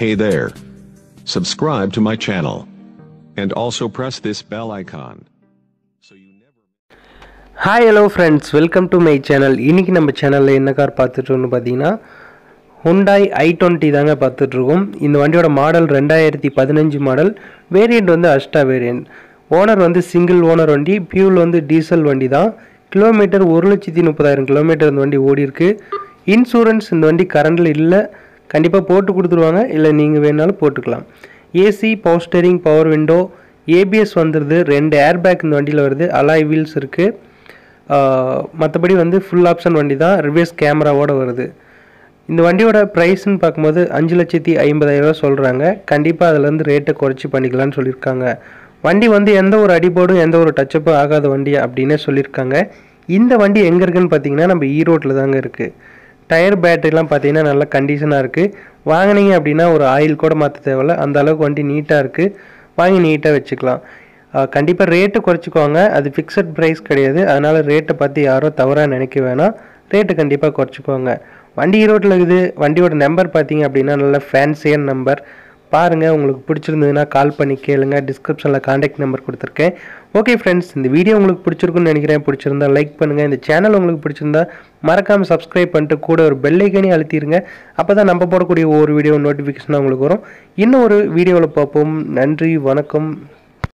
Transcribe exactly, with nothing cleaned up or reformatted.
Hey there. Subscribe to my channel. And also press this bell icon. So you never... Hi hello friends, welcome to my channel. இன்னைக்கு நம்ம சேனல்ல என்ன car பார்த்துட்டு இருக்கோம்னு பாத்தீங்கன்னா Hyundai i twenty தாங்க பார்த்துட்டு இருக்கோம். இந்த வண்டியோட மாடல் ரெண்டாயிரத்து பதினைந்து மாடல். வேரியன்ட் வந்து அஸ்டா வேரியன்ட். ஓனர் வந்து சிங்கிள் ஓனர் வண்டி, பியூல் வந்து டீசல் வண்டி தான். கிலோமீட்டர் ஒரு லட்சத்து முப்பதாயிரம் கிலோமீட்டர் இந்த வண்டி ஓடி இருக்கு. இன்சூரன்ஸ் இந்த வண்டி கரண்ட்ல இல்ல. கண்டிப்பா போட்டு கொடுத்துருவாங்க, இல்ல நீங்க வேணாலும் போட்டுக்கலாம். AC, power steering, power window, ABS வந்துருது, ரெண்டு ஏர் பேக் இந்த வண்டியில வருது, அலாய் வீல்ஸ் இருக்கு. மற்றபடி வந்து ஃபுல் ஆப்ஷன் வண்டி தான், ரிவர்ஸ் கேமராவோட வருது. இந்த வண்டியோட ப்ரைஸ்ன்னு பார்க்கும்போது அஞ்சு லட்சத்தி ஐம்பதாயிரம் ரூபா சொல்கிறாங்க. கண்டிப்பாக அதிலேருந்து ரேட்டை குறைச்சி பண்ணிக்கலாம்னு சொல்லியிருக்காங்க. வண்டி வந்து எந்த ஒரு அடிபோடும் எந்த ஒரு டச்சப்பும் ஆகாத வண்டி அப்படின்னே சொல்லியிருக்காங்க. இந்த வண்டி எங்கே இருக்குன்னு பார்த்தீங்கன்னா நம்ம ஈரோட்டில் தாங்க இருக்குது. டயர் பேட்டரிலாம் பார்த்தீங்கன்னா நல்ல கண்டிஷனாக இருக்குது. வாங்கினீங்க அப்படின்னா ஒரு ஆயில் கூட மாற்ற தேவையில்ல, அந்த அளவுக்கு வண்டி நீட்டாக இருக்குது. வாங்கி நீட்டாக வச்சுக்கலாம். கண்டிப்பாக ரேட்டு குறைச்சிக்குவாங்க, அது ஃபிக்ஸட் ப்ரைஸ் கிடையாது. அதனால் ரேட்டை பார்த்து யாரும் தவறாக நினைக்க வேணாம், ரேட்டு கண்டிப்பாக குறைச்சிக்குவாங்க. வண்டி ஈரோட்டில் இருக்குது. வண்டியோட நம்பர் பார்த்தீங்க அப்படின்னா நல்ல ஃபேன்சியான நம்பர். பாருங்கள், உங்களுக்கு பிடிச்சிருந்ததுன்னா கால் பண்ணி கேளுங்க. டிஸ்கிரிப்ஷனில் கான்டாக்ட் நம்பர் கொடுத்துருக்கேன். ஓகே ஃப்ரெண்ட்ஸ், இந்த வீடியோ உங்களுக்கு பிடிச்சிருக்குன்னு நினைக்கிறேன். பிடிச்சிருந்தா லைக் பண்ணுங்கள். இந்த சேனல் உங்களுக்கு பிடிச்சிருந்தா மறக்காமல் சப்ஸ்கிரைப் பண்ணிட்டு கூட ஒரு பெல் ஐக்கானே அழுத்திடுங்க. அப்போ தான் நம்ம போடக்கூடிய ஒவ்வொரு வீடியோ நோட்டிஃபிகேஷனாக உங்களுக்கு வரும். இன்னும் ஒரு வீடியோவில் பார்ப்போம். நன்றி, வணக்கம்.